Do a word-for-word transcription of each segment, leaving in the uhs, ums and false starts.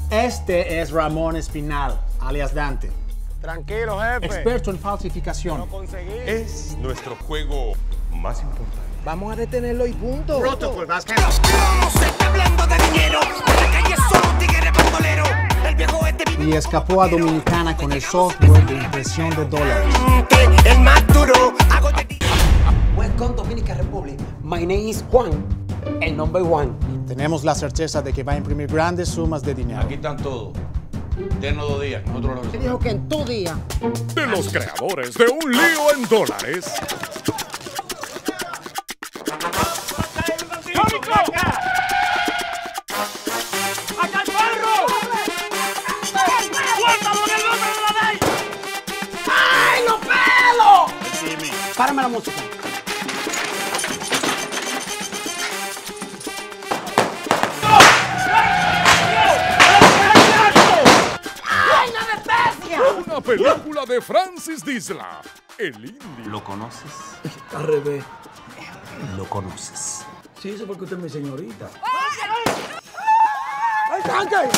Este es Ramón Espinal, alias Dante. Tranquilo, jefe. Experto en falsificación. Lo conseguí. Es nuestro juego más importante. Vamos a detenerlo y punto. Protocol, Vázquez. No se está hablando de dinero. La calle es solo un tigre bandolero. El viejo es de Y escapó a Dominicana con el software de impresión de dólares. el más duro. Hago de Welcome Dominican Republic. My name is Juan, el number one. Tenemos la certeza de que va a imprimir grandes sumas de dinero. Aquí están todos. Denos dos días, nosotros lo resolvemos. Dijo que en tu día. De los creadores de Un Lío en Dólares. ¡Ay, los pelos! Párame la música. ¡Ay, la bestia! Una película de Francis Disla, el indio. ¿Lo conoces? Al revés. ¿Lo conoces? Sí, eso porque usted es mi señorita. ¡Ay, tanque!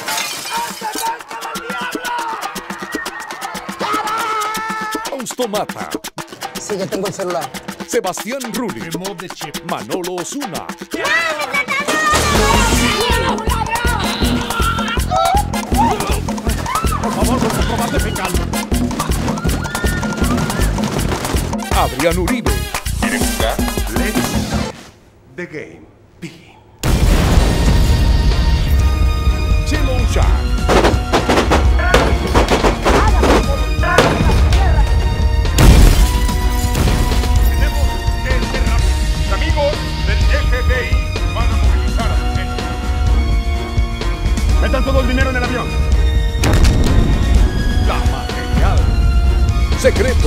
Fausto Mata, Sí, que tengo el celular. Sebastián Rulli, Manolo Osuna, Adrián Uribe, ¿Quieren jugar? Let's the game begin. Chelo Jack, Tenemos el derrame. Los amigos del F B I van a movilizar a su gente. Metan todo el dinero en el avión. La Material, Secreto,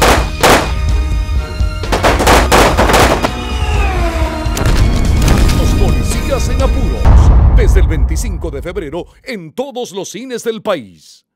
Los Policías en Apuros, desde el veinticinco de febrero en todos los cines del país.